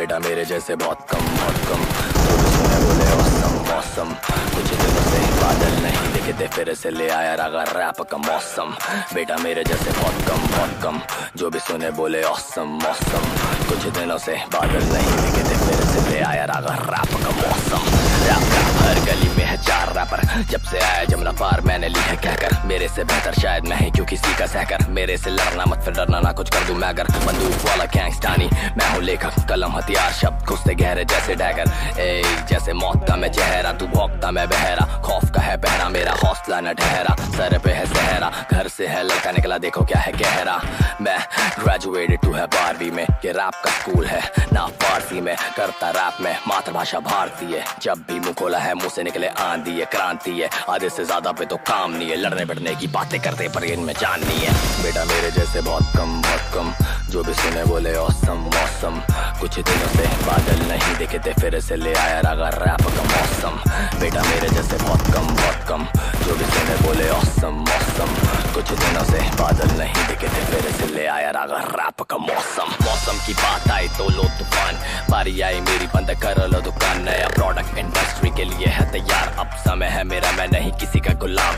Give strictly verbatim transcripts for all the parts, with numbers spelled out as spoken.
बेटा मेरे जैसे बहुत कम बहुत कम। तो भी सुने बोले औसम मौसम, कुछ दिनों से बादल नहीं दिखते, फिर से ले आया रागा रैप का मौसम। बेटा मेरे जैसे बहुत कम बहुत कम, जो भी सुने बोले औसम मौसम, कुछ दिनों से बादल नहीं दिखते, फिर से ले आया रागा रैप का मौसम। रैप रैप हर गली में है चार रैपर, जब से आया जमुना पार मैंने ली है कहकर, मेरे से बेहतर शायद मैं ही क्यों किसी का सहकर। मेरे से लड़ना मत फिर डरना ना कुछ कर दूं मैं अगर, बंदूक वाला गैंगस्टानी मैं हूँ लेखक, कलम हथियार शब्द घुसते गहरे जैसे डैगर। ए जैसे मौत का मैं चेहरा, तू भौंकता मैं बहरा, खौफ का है पहरा मेरा हौसला न ठहरा, सर पे है सहरा, घर से है लड़का निकला देखो क्या है गहरा। मैं ग्रेजुएटेड टू है बारहवीं में, ये रैप का स्कूल है ना फारसी में, करता रैप में मातृभाषा भारतीय, जब भी मुंह खोला है मुंह से निकले आंधी है क्रांति है, आधे से ज्यादा पे तो काम नहीं है, लड़ने बढ़ने की बातें करते पर इनमें जान नहीं है। बेटा मेरे जैसे बहुत कम बहुत कम, जो भी सुने बोले औसम मौसम, कुछ दिनों से बादल नहीं दिखते, फिर से ले आया रागा रैप का मौसम। बेटा मेरे जैसे बहुत कम बहुत कम, जो भी सुने बोले औसम मौसम, कुछ दिनों से बादल नहीं दिखते, फिर से ले आया रागा रैप का मौसम। मौसम की बात आई तो लो तूफान, बारी आई मेरी बंद कर लो दुकान, नया प्रोडक्ट इंडस्ट्री के लिए है तैयार, अब समय है मेरा मैं नहीं किसी का गुलाम।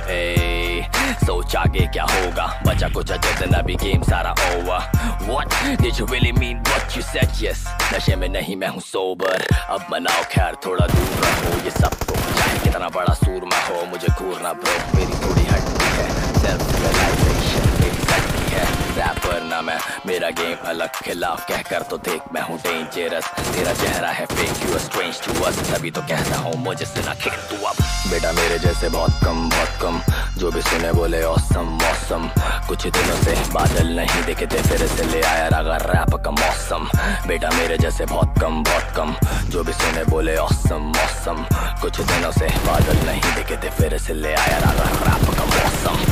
ए सोच आगे क्या होगा, बचा कुछ अजय अभी गेम सारा over. What did you really mean what you said? Yes नशे में नहीं मैं हूँ सोबर, अब मनाओ खैर थोड़ा दूर रहो ये सब को, चाहे कितना बड़ा सूरमा हो मुझे घूरना ब्रो, मेरी थोड़ी हटती है सेल्फ रियलाइजेशन मेरी सच्ची है, रैपर ना मैं मेरा गेम अलग, खिलाफ कहकर तो देख मैं हूँ डेंजरस, तेरा चेहरा है fake you are strange to us, तभी तो कहता हूँ मुझे से ना खेल तू अब। बेटा मेरे जैसे बहुत कम बहुत कम, जो भी सुने बोले औसम मौसम, कुछ दिनों से बादल नहीं दिखते, फिर से ले आया रागा रैप का मौसम। बेटा मेरे जैसे बहुत कम बहुत कम, जो भी सुने बोले औसम मौसम, कुछ दिनों से बादल नहीं दिखते, फिर से ले आया रागा रैप का मौसम।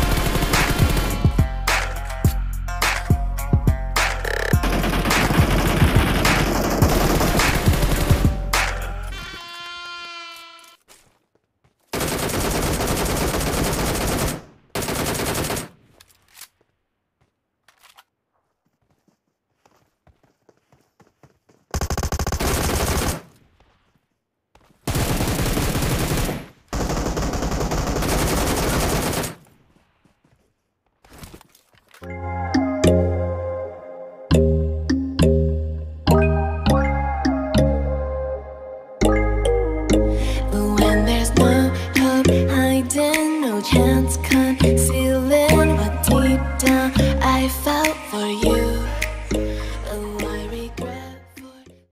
Chance concealing what deep down I felt for you.